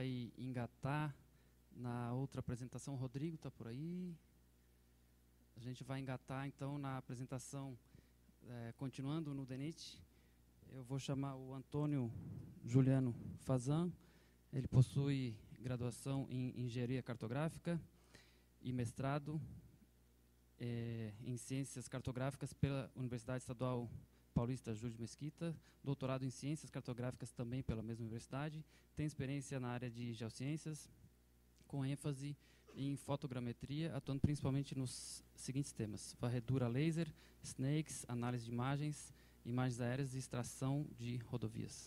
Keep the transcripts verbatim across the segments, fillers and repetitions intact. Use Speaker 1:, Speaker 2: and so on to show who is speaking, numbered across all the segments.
Speaker 1: vai engatar na outra apresentação. O Rodrigo está por aí. A gente vai engatar, então, na apresentação, é, continuando no DENIT. Eu vou chamar o Antônio Juliano Fazan. Ele possui graduação em Engenharia Cartográfica e mestrado é, em Ciências Cartográficas pela Universidade Estadual Paulista Júlio de Mesquita, doutorado em Ciências Cartográficas também pela mesma universidade, tem experiência na área de geociências, com ênfase em fotogrametria, atuando principalmente nos seguintes temas: varredura laser, snakes, análise de imagens, imagens aéreas e extração de rodovias.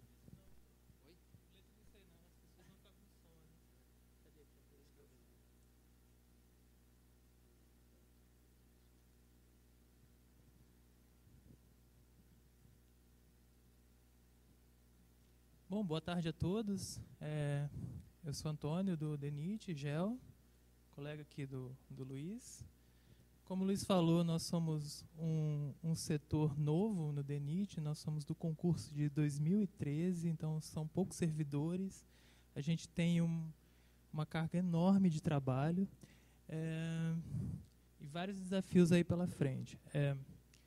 Speaker 2: Bom, boa tarde a todos. É, eu sou Antônio, do DENIT, Geo, colega aqui do, do Luiz. Como o Luiz falou, nós somos um, um setor novo no DENIT, nós somos do concurso de dois mil e treze, então são poucos servidores. A gente tem um, uma carga enorme de trabalho é, e vários desafios aí pela frente. É,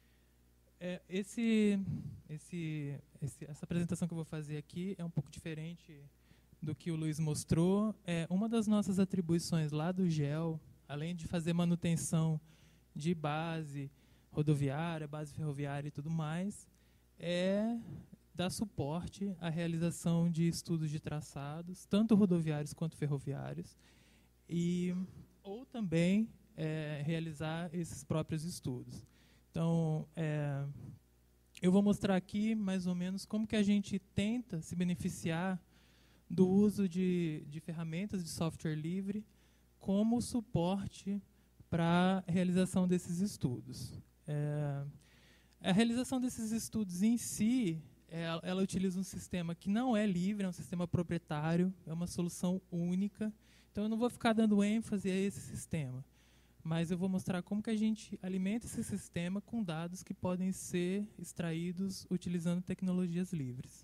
Speaker 2: É, esse, esse, esse, essa apresentação que eu vou fazer aqui é um pouco diferente do que o Luiz mostrou. É, uma das nossas atribuições lá do GEL, além de fazer manutenção de base rodoviária, base ferroviária e tudo mais, é dar suporte à realização de estudos de traçados, tanto rodoviários quanto ferroviários, e, ou também é, realizar esses próprios estudos. Então, é, eu vou mostrar aqui mais ou menos como que a gente tenta se beneficiar do uso de, de ferramentas de software livre como suporte para a realização desses estudos. É, a realização desses estudos em si, é, ela utiliza um sistema que não é livre, é um sistema proprietário, é uma solução única. Então, eu não vou ficar dando ênfase a esse sistema, mas eu vou mostrar como que a gente alimenta esse sistema com dados que podem ser extraídos utilizando tecnologias livres.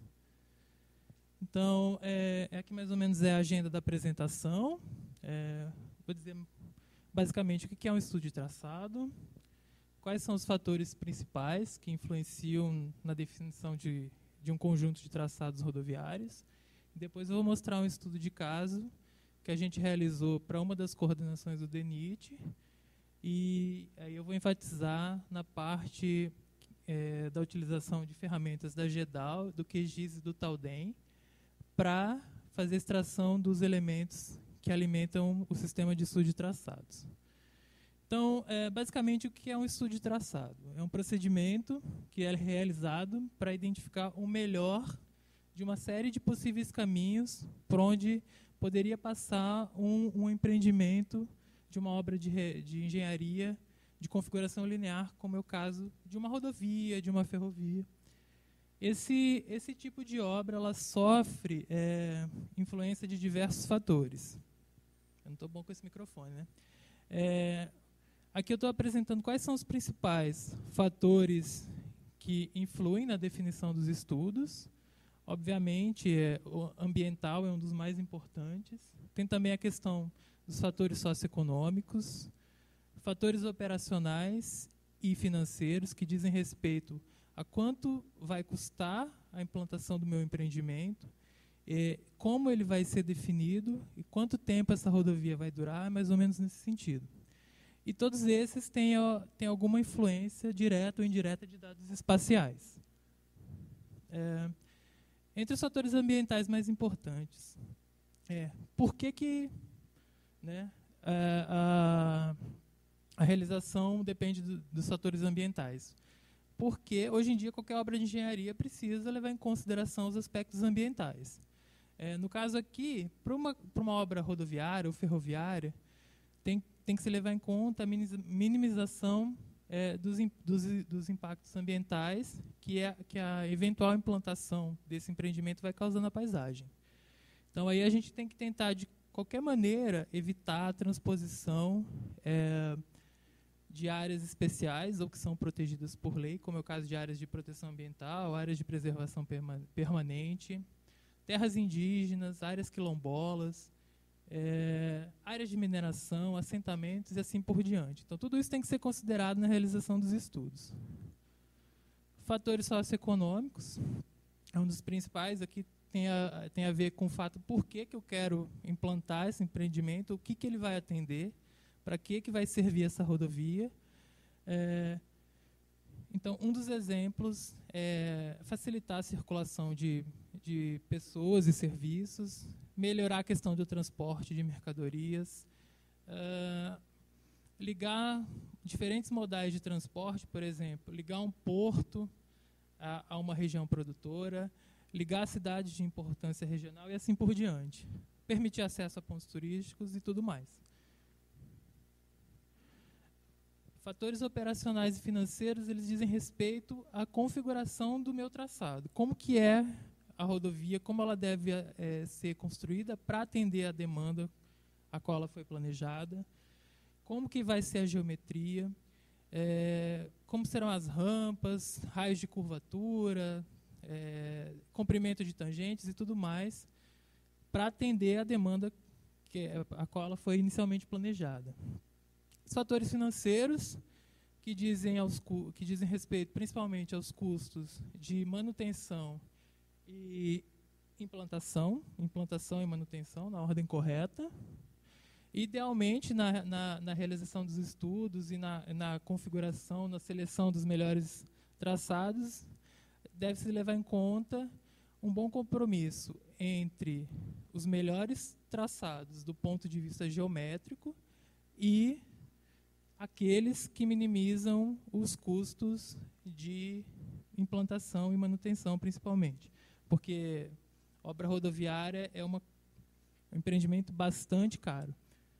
Speaker 2: Então, é, aqui mais ou menos é a agenda da apresentação. É, vou dizer basicamente o que é um estudo de traçado, quais são os fatores principais que influenciam na definição de, de um conjunto de traçados rodoviários. Depois eu vou mostrar um estudo de caso que a gente realizou para uma das coordenações do DENIT. E aí eu vou enfatizar na parte é, da utilização de ferramentas da GEDAL, do QGIS e do TALDEM para fazer a extração dos elementos que alimentam o sistema de estudo de traçados. Então, é, basicamente, o que é um estudo de traçado? É um procedimento que é realizado para identificar o melhor de uma série de possíveis caminhos por onde poderia passar um, um empreendimento de uma obra de, re, de engenharia de configuração linear, como é o caso de uma rodovia, de uma ferrovia. Esse, esse tipo de obra ela sofre é, influência de diversos fatores. Eu não estou bom com esse microfone, né? É, aqui eu estou apresentando quais são os principais fatores que influem na definição dos estudos. Obviamente, é, o ambiental é um dos mais importantes. Tem também a questão dos fatores socioeconômicos, fatores operacionais e financeiros que dizem respeito a quanto vai custar a implantação do meu empreendimento, eh, como ele vai ser definido e quanto tempo essa rodovia vai durar, mais ou menos nesse sentido. E todos esses têm, ó, têm alguma influência direta ou indireta de dados espaciais. É, entre os fatores ambientais mais importantes, é, por que que né, a, a realização depende do, dos fatores ambientais? Porque, hoje em dia, qualquer obra de engenharia precisa levar em consideração os aspectos ambientais. É, no caso aqui, para uma, para uma obra rodoviária ou ferroviária, tem, tem que se levar em conta a minimização é, dos, dos, dos impactos ambientais que, é, que a eventual implantação desse empreendimento vai causar na paisagem. Então, aí a gente tem que tentar, de qualquer maneira, evitar a transposição é, de áreas especiais ou que são protegidas por lei, como é o caso de áreas de proteção ambiental, áreas de preservação perma permanente. terras indígenas, áreas quilombolas, é, áreas de mineração, assentamentos e assim por diante. Então, tudo isso tem que ser considerado na realização dos estudos. Fatores socioeconômicos é um dos principais. Aqui tem a, tem a ver com o fato por que, que eu quero implantar esse empreendimento, o que, que ele vai atender, para que, que vai servir essa rodovia. É, então, um dos exemplos é facilitar a circulação de, de pessoas e serviços, melhorar a questão do transporte de mercadorias, uh, ligar diferentes modais de transporte, por exemplo, ligar um porto a, a uma região produtora, ligar cidades de importância regional e assim por diante. Permitir acesso a pontos turísticos e tudo mais. Fatores operacionais e financeiros, eles dizem respeito à configuração do meu traçado. Como que é a rodovia, como ela deve é, ser construída para atender a demanda a qual ela foi planejada, como que vai ser a geometria, é, como serão as rampas, raios de curvatura, é, comprimento de tangentes e tudo mais, para atender a demanda que é, a qual ela foi inicialmente planejada. Os fatores financeiros, que dizem, aos, que dizem respeito principalmente aos custos de manutenção e implantação, implantação e manutenção na ordem correta. Idealmente, na, na, na realização dos estudos e na, na configuração, na seleção dos melhores traçados, deve-se levar em conta um bom compromisso entre os melhores traçados do ponto de vista geométrico e aqueles que minimizam os custos de implantação e manutenção, principalmente. Porque obra rodoviária é uma, um empreendimento bastante caro.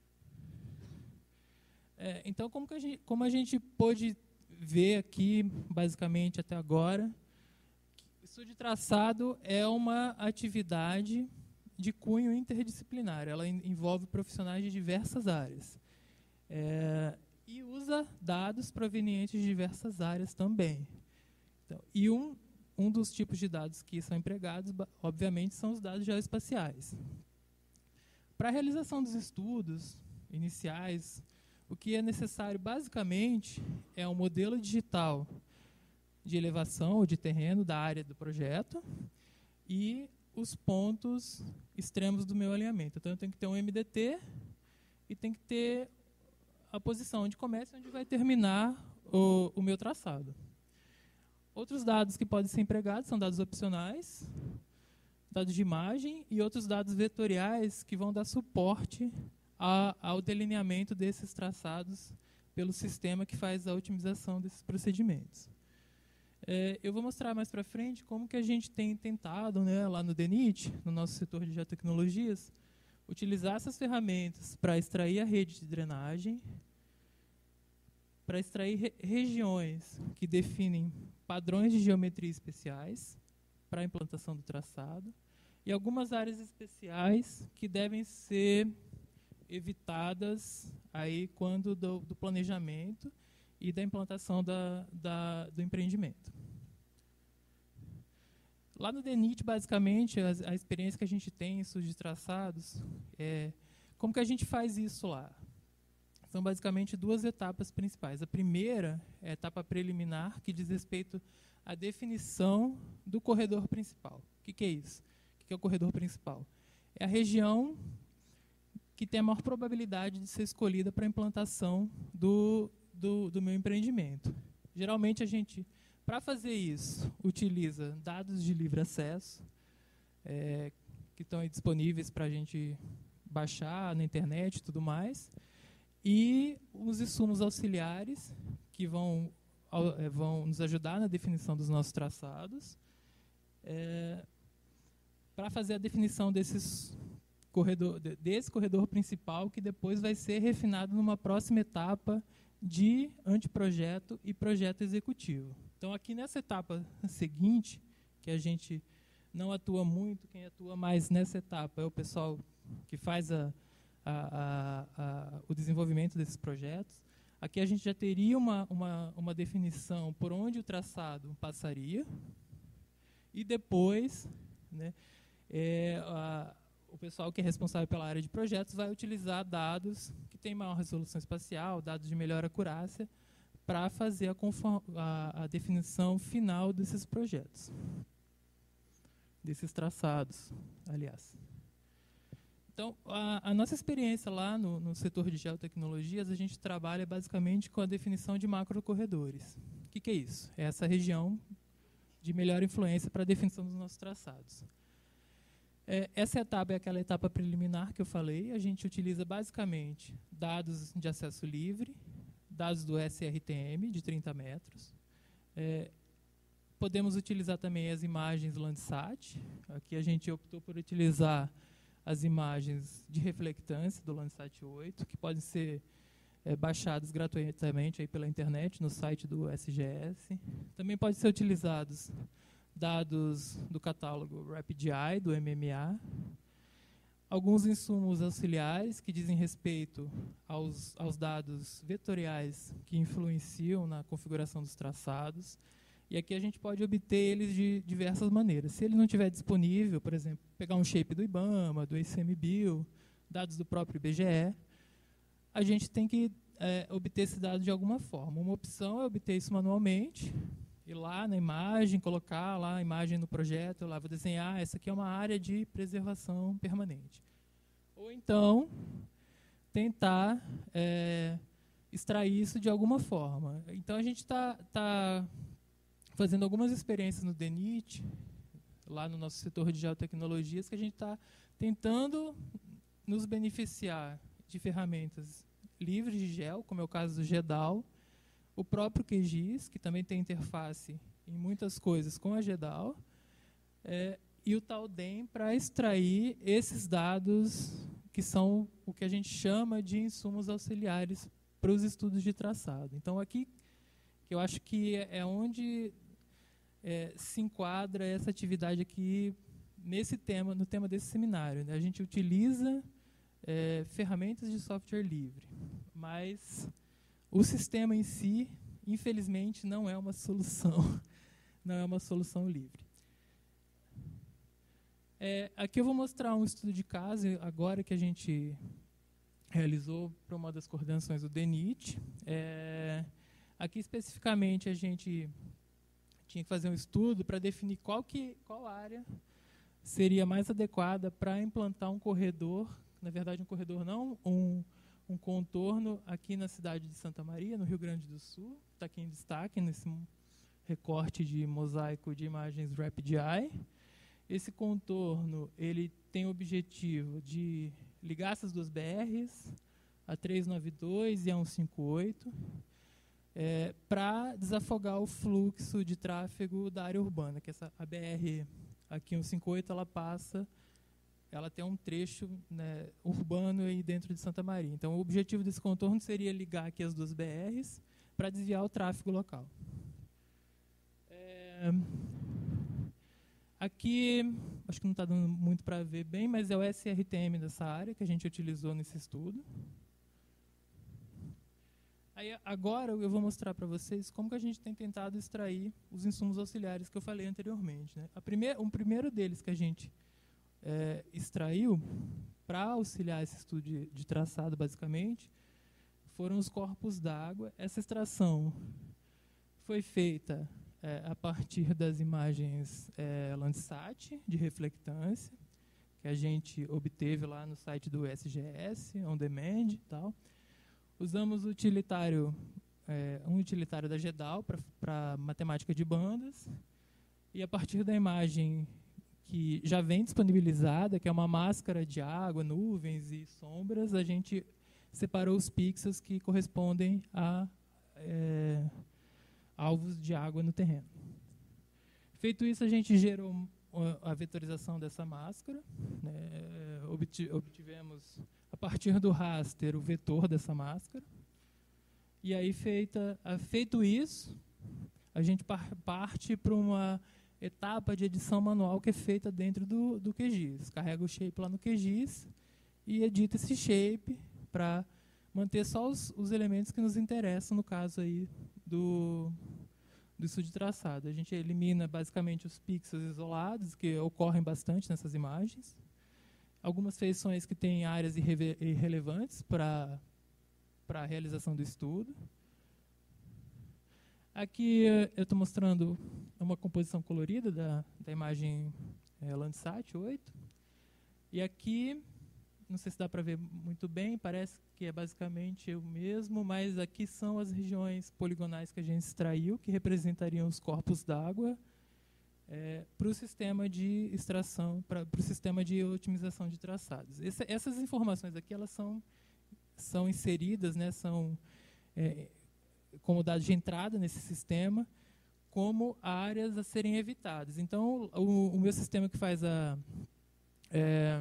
Speaker 2: É, então, como, que a gente, como a gente pôde ver aqui, basicamente, até agora, o estudo de traçado é uma atividade de cunho interdisciplinar. Ela envolve profissionais de diversas áreas. É, e usa dados provenientes de diversas áreas também. Então, e um, um dos tipos de dados que são empregados, obviamente, são os dados geoespaciais. Para a realização dos estudos iniciais, o que é necessário, basicamente, é um modelo digital de elevação ou de terreno da área do projeto e os pontos extremos do meu alinhamento. Então, eu tenho que ter um M D T e tem que ter a posição onde começa e onde vai terminar o, o meu traçado. Outros dados que podem ser empregados são dados opcionais, dados de imagem e outros dados vetoriais que vão dar suporte a, ao delineamento desses traçados pelo sistema que faz a otimização desses procedimentos. É, eu vou mostrar mais para frente como que a gente tem tentado, né, lá no DENIT, no nosso setor de geotecnologias, utilizar essas ferramentas para extrair a rede de drenagem, para extrair re regiões que definem padrões de geometria especiais para a implantação do traçado e algumas áreas especiais que devem ser evitadas aí quando do, do planejamento e da implantação da, da, do empreendimento. Lá no DENIT, basicamente, a, a experiência que a gente tem em estudos de traçados é como que a gente faz isso lá. São basicamente duas etapas principais. A primeira é a etapa preliminar, que diz respeito à definição do corredor principal. O que, que é isso? O que é o corredor principal? É a região que tem a maior probabilidade de ser escolhida para a implantação do, do, do meu empreendimento. Geralmente, a gente, para fazer isso, utiliza dados de livre acesso, é, que estão aí disponíveis para a gente baixar na internet e tudo mais, e os insumos auxiliares, que vão, vão nos ajudar na definição dos nossos traçados, é, para fazer a definição desses corredor, desse corredor principal, que depois vai ser refinado numa próxima etapa de anteprojeto e projeto executivo. Então, aqui nessa etapa seguinte, que a gente não atua muito, quem atua mais nessa etapa é o pessoal que faz a A, a, a, o desenvolvimento desses projetos. Aqui a gente já teria uma, uma, uma definição por onde o traçado passaria e depois, né, é, a, o pessoal que é responsável pela área de projetos vai utilizar dados que têm maior resolução espacial, dados de melhor acurácia, para fazer a, a, a definição final desses projetos, desses traçados, aliás. Então, a, a nossa experiência lá no, no setor de geotecnologias, a gente trabalha basicamente com a definição de macrocorredores. O que, que é isso? É essa região de melhor influência para a definição dos nossos traçados. É, essa etapa é aquela etapa preliminar que eu falei. A gente utiliza basicamente dados de acesso livre, dados do S R T M de trinta metros. É, podemos utilizar também as imagens Landsat. Aqui a gente optou por utilizar as imagens de reflectância do Landsat oito, que podem ser é, baixadas gratuitamente aí pela internet, no site do S G S. Também podem ser utilizados dados do catálogo RapidEye, do M M A. Alguns insumos auxiliares que dizem respeito aos, aos dados vetoriais que influenciam na configuração dos traçados. E aqui a gente pode obter eles de diversas maneiras. Se ele não estiver disponível, por exemplo, pegar um shape do IBAMA, do I C M B I L, dados do próprio I B G E, a gente tem que é, obter esse dado de alguma forma. Uma opção é obter isso manualmente, ir lá na imagem, colocar lá a imagem no projeto, eu lá vou desenhar, essa aqui é uma área de preservação permanente. Ou então, tentar é, extrair isso de alguma forma. Então, a gente está tá fazendo algumas experiências no DENIT, lá no nosso setor de geotecnologias, que a gente está tentando nos beneficiar de ferramentas livres de gel, como é o caso do GEDAL, o próprio QGIS, que também tem interface em muitas coisas com a GEDAL, é, e o TALDEM para extrair esses dados que são o que a gente chama de insumos auxiliares para os estudos de traçado. Então, aqui, que eu acho que é, é onde é, se enquadra essa atividade aqui, nesse tema, no tema desse seminário, né? A gente utiliza é, ferramentas de software livre, mas o sistema em si, infelizmente, não é uma solução, não é uma solução livre. É, aqui eu vou mostrar um estudo de caso, agora que a gente realizou para uma das coordenações do DENIT. É, aqui, especificamente, a gente tinha que fazer um estudo para definir qual, que, qual área seria mais adequada para implantar um corredor, na verdade, um corredor não, um um contorno aqui na cidade de Santa Maria, no Rio Grande do Sul, está aqui em destaque nesse recorte de mosaico de imagens RapidEye. Esse contorno ele tem o objetivo de ligar essas duas B Rs, a trezentos e noventa e dois e a cento e cinquenta e oito, é, para desafogar o fluxo de tráfego da área urbana, que essa a B R aqui cento e cinquenta e oito ela passa, ela tem um trecho, né, urbano aí dentro de Santa Maria. Então, o objetivo desse contorno seria ligar aqui as duas B Rs para desviar o tráfego local. É, aqui, acho que não está dando muito para ver bem, mas é o S R T M dessa área que a gente utilizou nesse estudo. Aí, agora eu vou mostrar para vocês como que a gente tem tentado extrair os insumos auxiliares que eu falei anteriormente, né? A primeir, um primeiro deles que a gente É, extraiu, para auxiliar esse estudo de, de traçado, basicamente, foram os corpos d'água. Essa extração foi feita é, a partir das imagens é, Landsat, de reflectância, que a gente obteve lá no site do S G S, on demand e tal. Usamos o utilitário, é, um utilitário da GEDAL para matemática de bandas, e a partir da imagem que já vem disponibilizada, que é uma máscara de água, nuvens e sombras, a gente separou os pixels que correspondem a é, alvos de água no terreno. Feito isso, a gente gerou a vetorização dessa máscara, né, obtivemos, a partir do raster, o vetor dessa máscara, e aí, feita, feito isso, a gente par, parte para uma etapa de edição manual que é feita dentro do, do QGIS. Carrega o shape lá no QGIS e edita esse shape para manter só os, os elementos que nos interessam, no caso aí do, do estudo de traçado. A gente elimina basicamente os pixels isolados, que ocorrem bastante nessas imagens, algumas feições que têm áreas irre irrelevantes para para a realização do estudo. Aqui eu estou mostrando uma composição colorida da, da imagem é, Landsat oito. E aqui, não sei se dá para ver muito bem, parece que é basicamente o mesmo, mas aqui são as regiões poligonais que a gente extraiu, que representariam os corpos d'água é, para o sistema de extração, para o sistema de otimização de traçados. Essa, essas informações aqui, elas são, são inseridas, né, são é, como dados de entrada nesse sistema, como áreas a serem evitadas. Então, o, o meu sistema que faz a, é,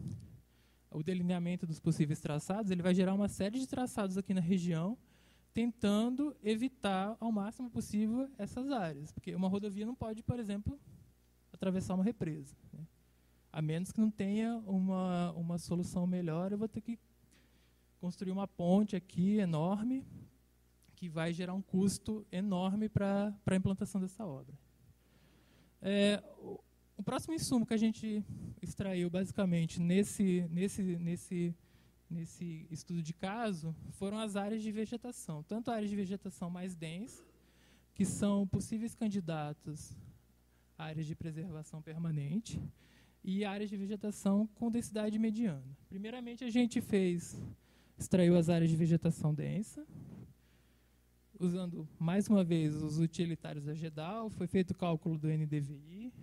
Speaker 2: o delineamento dos possíveis traçados, ele vai gerar uma série de traçados aqui na região, tentando evitar ao máximo possível essas áreas. Porque uma rodovia não pode, por exemplo, atravessar uma represa, né? A menos que não tenha uma, uma solução melhor, eu vou ter que construir uma ponte aqui enorme, que vai gerar um custo enorme para a implantação dessa obra. É, o, o próximo insumo que a gente extraiu, basicamente, nesse, nesse, nesse, nesse estudo de caso, foram as áreas de vegetação. Tanto áreas de vegetação mais densa, que são possíveis candidatos a áreas de preservação permanente, e áreas de vegetação com densidade mediana. Primeiramente, a gente fez, extraiu as áreas de vegetação densa, usando, mais uma vez, os utilitários da GEDAL, foi feito o cálculo do N D V I,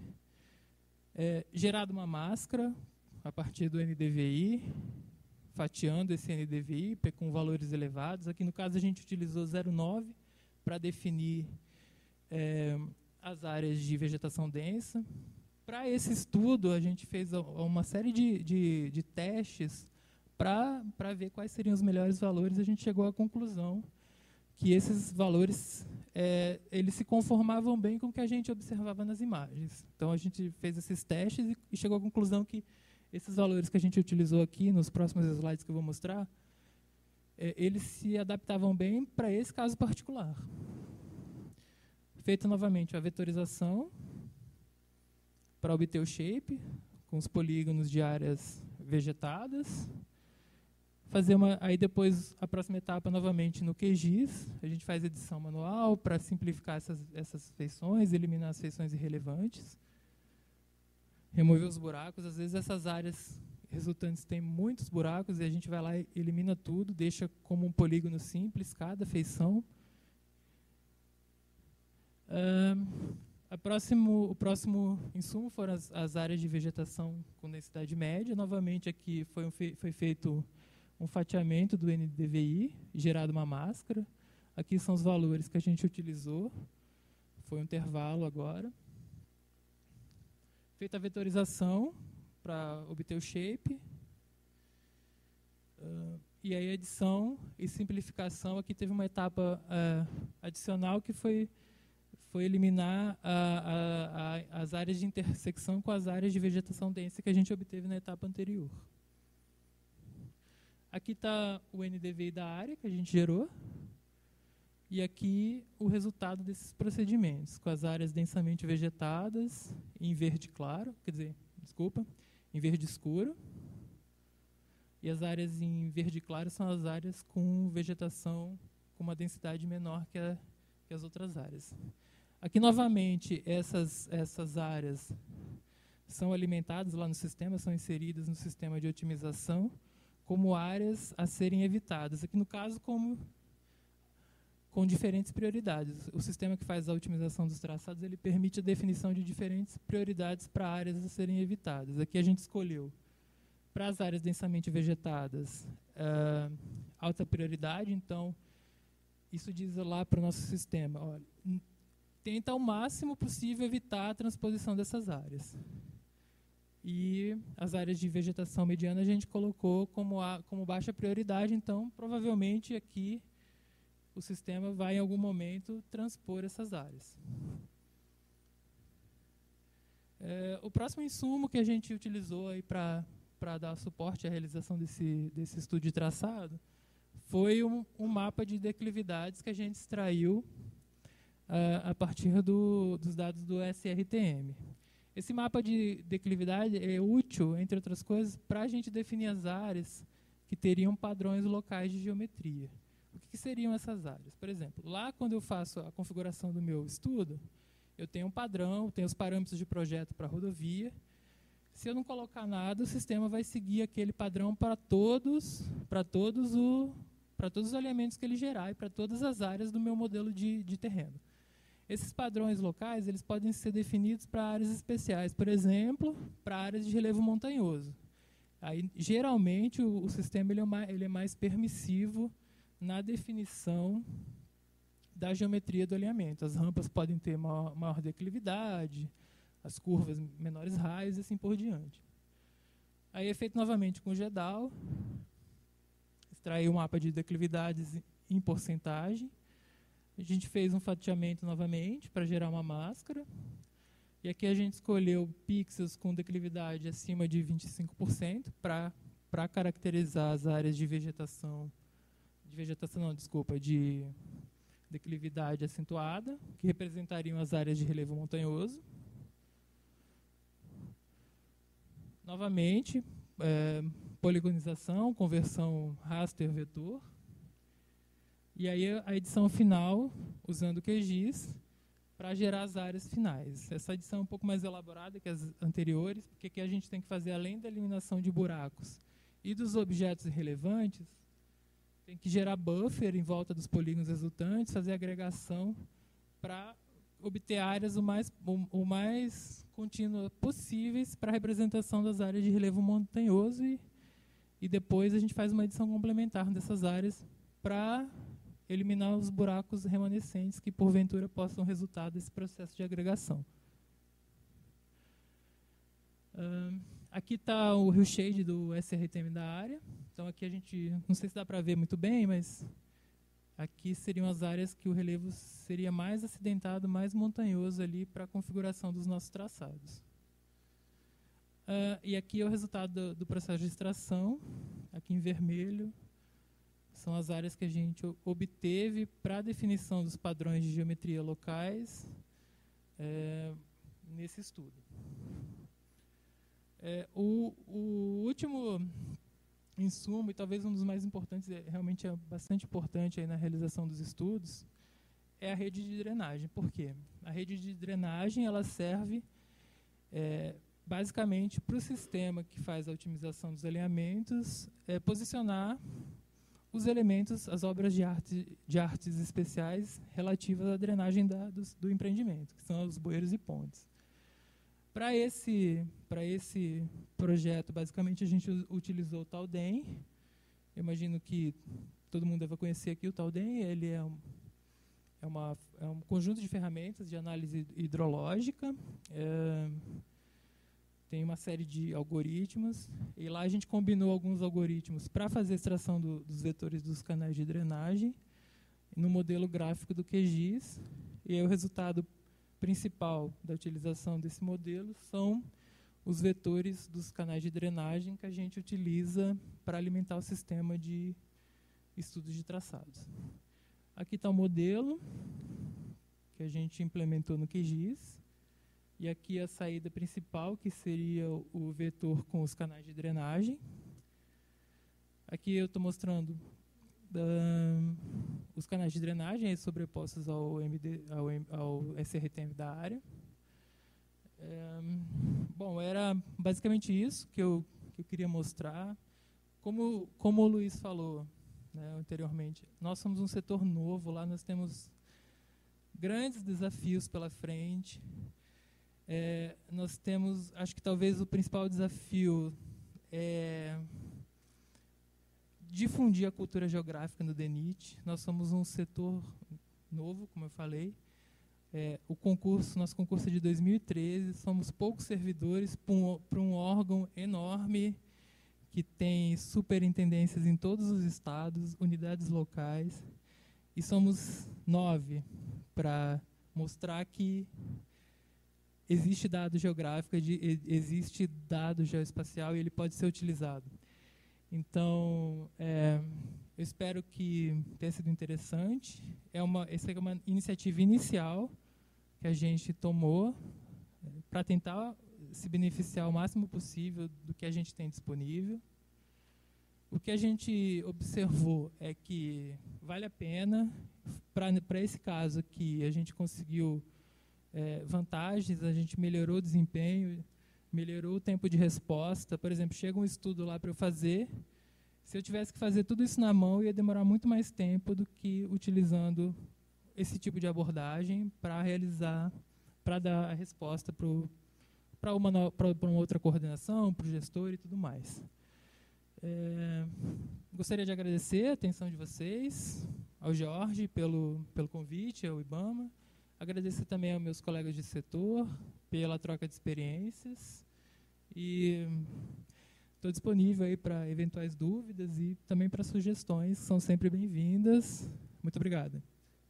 Speaker 2: é, gerado uma máscara a partir do N D V I, fatiando esse N D V I com valores elevados. Aqui, no caso, a gente utilizou zero vírgula nove para definir é, as áreas de vegetação densa. Para esse estudo, a gente fez uma série de, de, de testes para ver quais seriam os melhores valores. A gente chegou à conclusão que esses valores é, eles se conformavam bem com o que a gente observava nas imagens. Então, a gente fez esses testes e, e chegou à conclusão que esses valores que a gente utilizou aqui, nos próximos slides que eu vou mostrar, é, eles se adaptavam bem para esse caso particular. Feita novamente a vetorização para obter o shape, com os polígonos de áreas vegetadas. Fazer uma, aí depois, a próxima etapa, novamente, no Q G I S. A gente faz edição manual para simplificar essas, essas feições, eliminar as feições irrelevantes. Remover os buracos. Às vezes, essas áreas resultantes têm muitos buracos e a gente vai lá e elimina tudo, deixa como um polígono simples cada feição. Uh, a próximo, o próximo insumo foram as, as áreas de vegetação com densidade média. Novamente, aqui foi, um fe, foi feito um fatiamento do N D V I, gerado uma máscara. Aqui são os valores que a gente utilizou. Foi um intervalo agora. Feita a vetorização para obter o shape. Uh, e aí a edição e simplificação. Aqui teve uma etapa uh, adicional que foi, foi eliminar a, a, a, as áreas de intersecção com as áreas de vegetação densa que a gente obteve na etapa anterior. Aqui está o N D V I da área que a gente gerou. E aqui o resultado desses procedimentos, com as áreas densamente vegetadas, em verde claro, quer dizer, desculpa, em verde escuro. E as áreas em verde claro são as áreas com vegetação com uma densidade menor que, a, que as outras áreas. Aqui, novamente, essas, essas áreas são alimentadas lá no sistema, são inseridas no sistema de otimização, como áreas a serem evitadas. Aqui, no caso, como com diferentes prioridades. O sistema que faz a otimização dos traçados, ele permite a definição de diferentes prioridades para áreas a serem evitadas. Aqui a gente escolheu, para as áreas densamente vegetadas, uh, alta prioridade. Então, isso diz lá para o nosso sistema, olha, tenta ao máximo possível evitar a transposição dessas áreas. E as áreas de vegetação mediana a gente colocou como, a, como baixa prioridade, então provavelmente aqui o sistema vai em algum momento transpor essas áreas. É, o próximo insumo que a gente utilizou para para dar suporte à realização desse, desse estudo de traçado foi um, um mapa de declividades que a gente extraiu a, a partir do, dos dados do S R T M. Esse mapa de declividade é útil, entre outras coisas, para a gente definir as áreas que teriam padrões locais de geometria. O que, que seriam essas áreas? Por exemplo, lá quando eu faço a configuração do meu estudo, eu tenho um padrão, tenho os parâmetros de projeto para a rodovia. Se eu não colocar nada, o sistema vai seguir aquele padrão para todos, para todos, o, para todos os alinhamentos que ele gerar e para todas as áreas do meu modelo de, de terreno. Esses padrões locais eles podem ser definidos para áreas especiais, por exemplo, para áreas de relevo montanhoso. Aí, geralmente, o, o sistema ele é, mais, ele é mais permissivo na definição da geometria do alinhamento. As rampas podem ter maior, maior declividade, as curvas menores raios e assim por diante. Aí é feito novamente com o GEDAL, extrair o mapa de declividades em porcentagem. A gente fez um fatiamento novamente para gerar uma máscara. E aqui a gente escolheu pixels com declividade acima de vinte e cinco por cento para para caracterizar as áreas de vegetação, de vegetação não, desculpa, de declividade acentuada, que representariam as áreas de relevo montanhoso. Novamente, é, poligonização, conversão raster-vetor. E aí a edição final, usando o Q G I S, para gerar as áreas finais. Essa edição é um pouco mais elaborada que as anteriores, porque aqui a gente tem que fazer, além da eliminação de buracos e dos objetos irrelevantes, tem que gerar buffer em volta dos polígonos resultantes, fazer agregação para obter áreas o mais, o, o mais contínuas possíveis para a representação das áreas de relevo montanhoso e, e depois a gente faz uma edição complementar dessas áreas para eliminar os buracos remanescentes que, porventura, possam resultar desse processo de agregação. Uh, aqui está o Rio Shade do S R T M da área. Então, aqui a gente, não sei se dá para ver muito bem, mas aqui seriam as áreas que o relevo seria mais acidentado, mais montanhoso ali para a configuração dos nossos traçados. Uh, e aqui é o resultado do, do processo de extração, aqui em vermelho. São as áreas que a gente obteve para a definição dos padrões de geometria locais é, nesse estudo. É, o, o último insumo, e talvez um dos mais importantes, é, realmente é bastante importante aí na realização dos estudos, é a rede de drenagem. Por quê? A rede de drenagem ela serve é, basicamente para o sistema que faz a otimização dos alinhamentos é, posicionar os elementos, as obras de, arte, de artes especiais relativas à drenagem da, do, do empreendimento, que são os bueiros e pontes. Para esse, para esse projeto, basicamente, a gente utilizou o Taldem. Eu imagino que todo mundo deve conhecer aqui o Taldem. Ele é um, é, uma, é um conjunto de ferramentas de análise hidrológica. É, tem uma série de algoritmos, e lá a gente combinou alguns algoritmos para fazer a extração do, dos vetores dos canais de drenagem no modelo gráfico do Q G I S. E aí o resultado principal da utilização desse modelo são os vetores dos canais de drenagem que a gente utiliza para alimentar o sistema de estudos de traçados. Aqui está o modelo que a gente implementou no Q G I S. E aqui a saída principal, que seria o vetor com os canais de drenagem. Aqui eu estou mostrando uh, os canais de drenagem sobrepostos ao, M D, ao, ao S R T M da área. Um, bom, era basicamente isso que eu, que eu queria mostrar. Como, como o Luiz falou, né, anteriormente, nós somos um setor novo, lá nós temos grandes desafios pela frente. É, nós temos, acho que talvez o principal desafio é difundir a cultura geográfica no DENIT. Nós somos um setor novo, como eu falei. É, o concurso, nosso concurso é de dois mil e treze, somos poucos servidores para um, para um órgão enorme que tem superintendências em todos os estados, unidades locais, e somos nove para mostrar que existe dado geográfico, existe dado geoespacial e ele pode ser utilizado. Então, é, Eu espero que tenha sido interessante. É uma, essa é uma iniciativa inicial que a gente tomou para tentar se beneficiar o máximo possível do que a gente tem disponível. O que a gente observou é que vale a pena, para esse caso aqui, a gente conseguiu é, vantagens, a gente melhorou o desempenho, melhorou o tempo de resposta. Por exemplo, chega um estudo lá para eu fazer, se eu tivesse que fazer tudo isso na mão, ia demorar muito mais tempo do que utilizando esse tipo de abordagem para realizar, para dar a resposta para uma, para uma outra coordenação, para o gestor e tudo mais. É, gostaria de agradecer a atenção de vocês, ao Jorge pelo, pelo convite, ao IBAMA. Agradecer também aos meus colegas de setor pela troca de experiências. E estou disponível aí para eventuais dúvidas e também para sugestões, são sempre bem-vindas. Muito obrigado.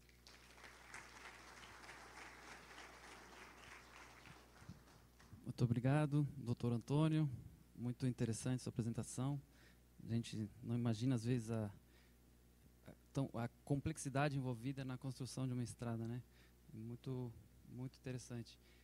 Speaker 1: Muito obrigado, doutor Antônio. Muito interessante sua apresentação. A gente não imagina, às vezes, a, a, tão, a complexidade envolvida na construção de uma estrada, né? Muito, muito interessante.